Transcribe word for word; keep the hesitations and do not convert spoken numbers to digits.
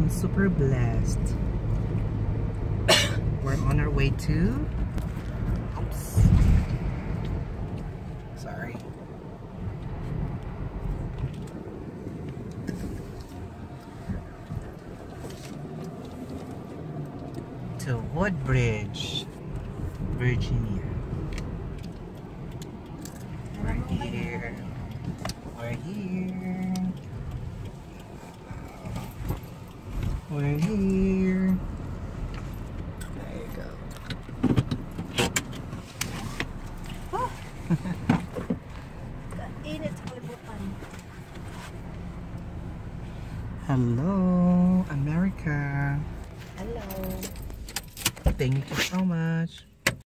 feeling super blessed. We're on our way to... Oops. Sorry. To Woodbridge, Virginia. We're here. We're here. We're here. There you go. Oh. Kainit sa kalibutan. Hello, America. Hello. Thank you so much.